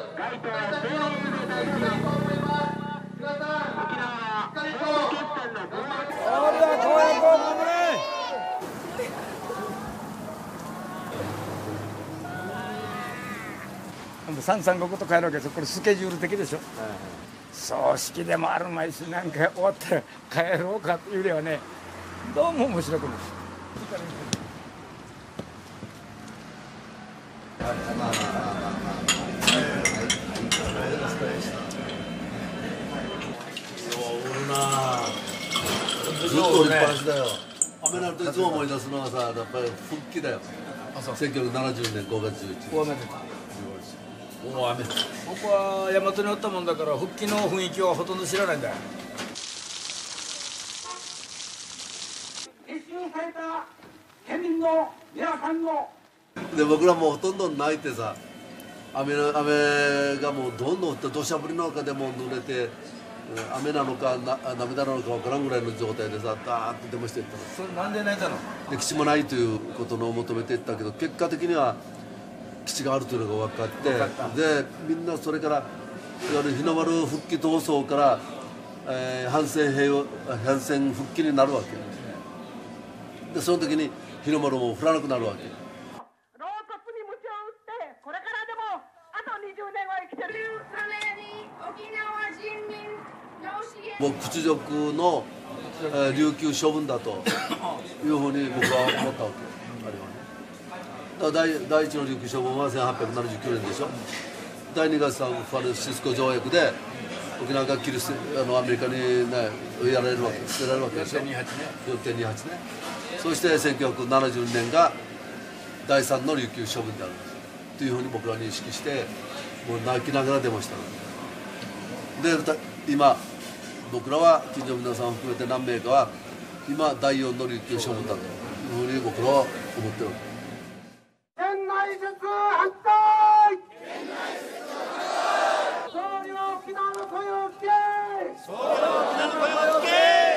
335と帰るわけですよ。これスケジュール的でしょ。葬式でもあるまいし、なんか終わったら帰ろうかというよりはね、どうも面白くない。 ずっと降りっぱなしだよ。雨なるといつも思い出すのはさ、やっぱり復帰だよ。1970年5月11日。 大雨で大雨。僕は大和におったもんだから復帰の雰囲気はほとんど知らないんだよ。 結集された県民の皆さんので僕らもうほとんど泣いてさ、雨がもうどんどん降って土砂降りの中でも濡れて、雨なのか涙なのか分からんぐらいの状態でさ、ダーッと出ましていったの。 それなんで泣いたの？ で基地もないということを求めていったけど、結果的には基地があるというのが分かって、でみんなそれからいわゆる日の丸復帰闘争から、反戦復帰になるわけで、その時に日の丸も降らなくなるわけ。 老骨に鞭を打ってこれからでもあと20年は生きてるために沖縄人民もう屈辱の、琉球処分だというふうに僕は思ったわけ。だから第一の琉球処分は1879年でしょ。第二がサンフランシスコ条約で沖縄がアメリカに、ね、やられるわけ、捨てられるわけでしょ。4.28 ね。そして1970年が第三の琉球処分であるというふうに僕ら認識して、もう泣きながら出ました。で今僕らは近所の皆さんを含めて何名かは今第4の琉球処分だというふうに僕らは思ってる。 県内説反対。総理は沖縄の声を聞け。総理は沖縄の声を聞け。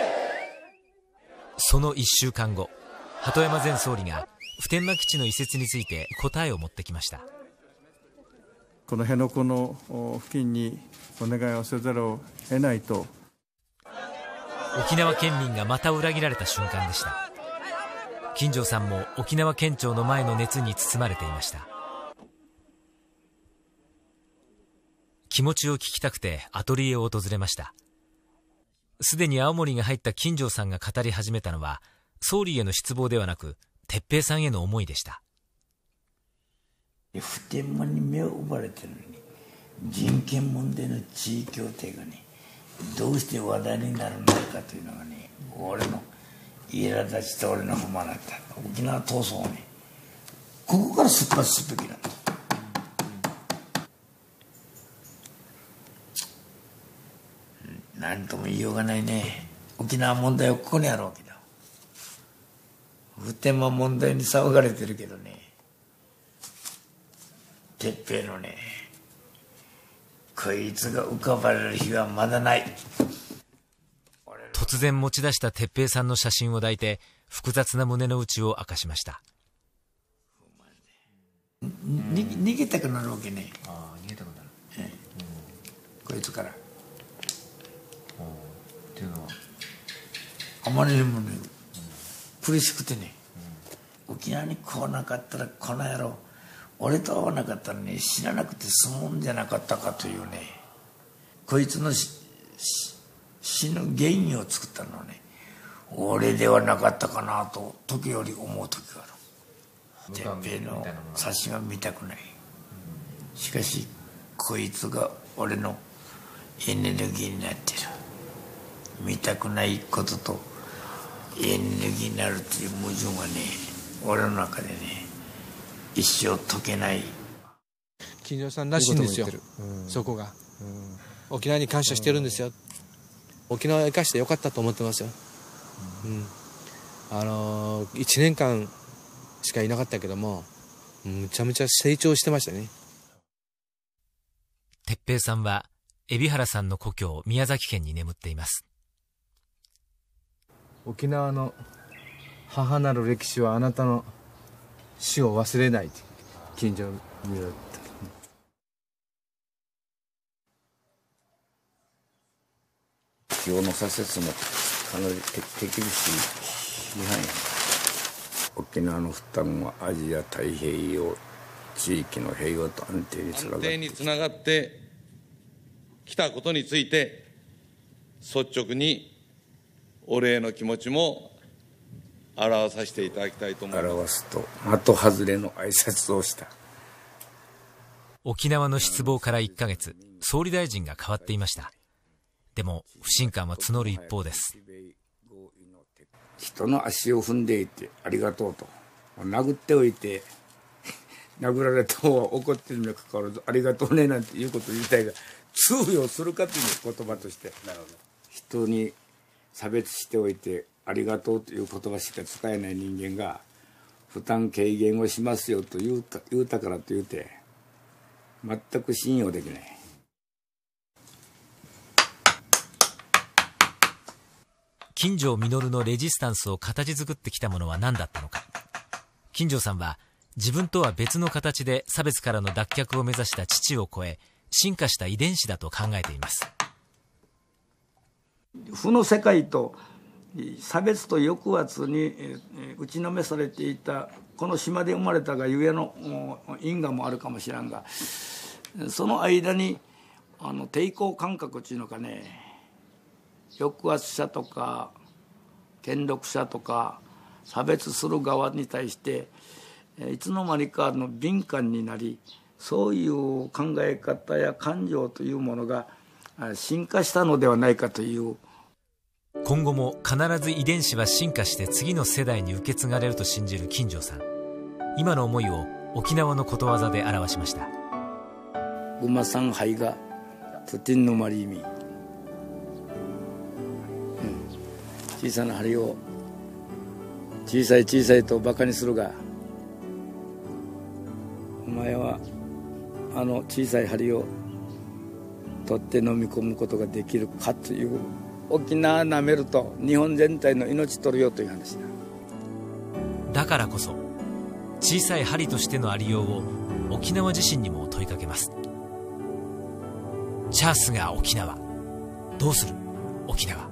その1週間後、鳩山前総理が普天間基地の移設について答えを持ってきました。 この辺野古の付近にお願いをせざるを得ないと。 沖縄県民がまた裏切られた瞬間でした。金城さんも沖縄県庁の前の熱に包まれていました。気持ちを聞きたくてアトリエを訪れました。すでに青森が入った金城さんが語り始めたのは、総理への失望ではなく哲平さんへの思いでした。 普天間に目を奪われてるのに、人権問題の地位協定がね、どうして話題になるのかというのがね、俺の苛立ちと俺の不満だった。沖縄闘争をね、ここから出発すべきなんだ。何とも言いようがないね。沖縄問題はここにあるわけだ。普天間問題に騒がれてるけどね、哲平のね、こいつが浮かばれる日はまだない。 突然持ち出した哲平さんの写真を抱いて、複雑な胸の内を明かしました。 逃げたくなるわけね。 逃げたくなる、 こいつから。 っていうのはあまりにもね、苦しくてね、沖縄に来なかったらこの野郎俺と会わなかったらね、死ななくて済むんじゃなかったかというね、こいつの死ぬ原因を作ったのはね、俺ではなかったかなと時折思う時がある。哲平の写真は見たくない。しかしこいつが俺のエネルギーになってる。見たくないこととエネルギーになるという矛盾がね、俺の中でね、一生解けない。 金城さんらしいんですよ、そこが、沖縄に感謝してるんですよ。沖縄を生かしてよかったと思ってますよ。1年間しかいなかったけども、むちゃむちゃ成長してましたね。 哲平さんは海老原さんの故郷宮崎県に眠っています。 沖縄の母なる歴史はあなたの死を忘れない。金城に地方の左折もかなり手厳しい違反や。沖縄の負担はアジア太平洋地域の平和と安定につながってきたことについて、率直にお礼の気持ちも表させていただきたいと思います。 表すと的外れの挨拶をした。 沖縄の失望から1ヶ月、総理大臣が変わっていました。でも不信感は募る一方です。 人の足を踏んでいてありがとうと、殴っておいて殴られた方は怒ってるにもかかわらずありがとうねなんていうこと自体が通用するかという言葉として、人に差別しておいてありがとうという言葉しか使えない人間が負担軽減をしますよと言うたからと言うて全く信用できない。 金城実のレジスタンスを形作ってきたものは何だったのか。金城さんは自分とは別の形で差別からの脱却を目指した父を超え、進化した遺伝子だと考えています。 負の世界と差別と抑圧に打ちのめされていたこの島で生まれたがゆえの因果もあるかもしれんが、その間に抵抗感覚っていうのかね、抑圧者とか権力者とか差別する側に対していつの間にか敏感になり、そういう考え方や感情というものが進化したのではないかという。 今後も必ず遺伝子は進化して次の世代に受け継がれると信じる金城さん。今の思いを沖縄のことわざで表しました。 グマさん灰がプティンのマリーミ、小さな針を小さい小さいとバカにするが、お前は小さい針を取って飲み込むことができるかという。沖縄なめると日本全体の命取るよという話だ。だからこそ小さい針としてのありようを沖縄自身にも問いかけます。チャースが沖縄、どうする沖縄。